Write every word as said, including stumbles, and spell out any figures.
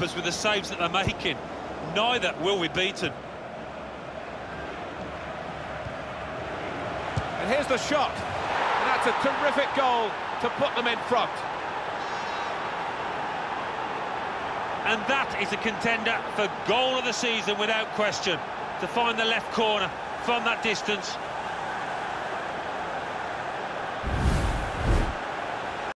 goalkeepers with the saves that they're making. Neither will be beaten. And here's the shot. And that's a terrific goal to put them in front. And that is a contender for goal of the season without question. To find the left corner from that distance